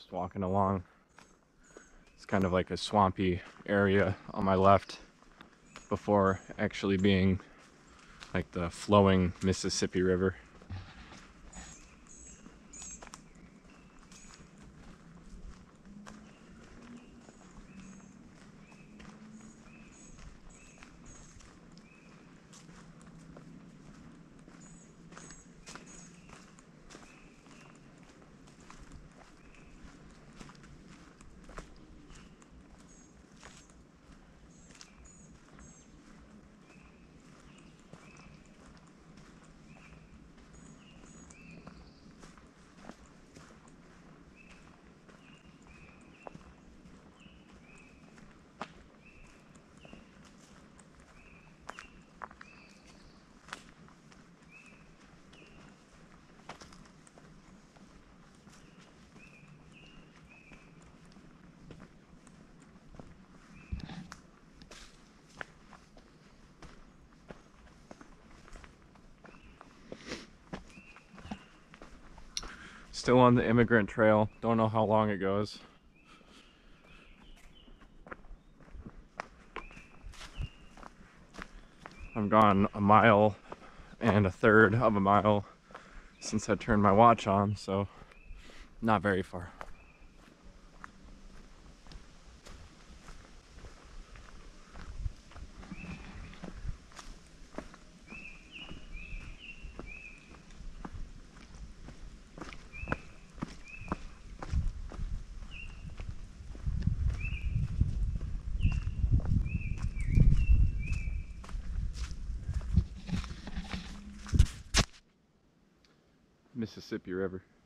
just walking along. It's kind of like a swampy area on my left before actually being like the flowing Mississippi River. Still on the immigrant trail. Don't know how long it goes. I've gone 1.3 of a mile since I turned my watch on, so not very far. Mississippi River.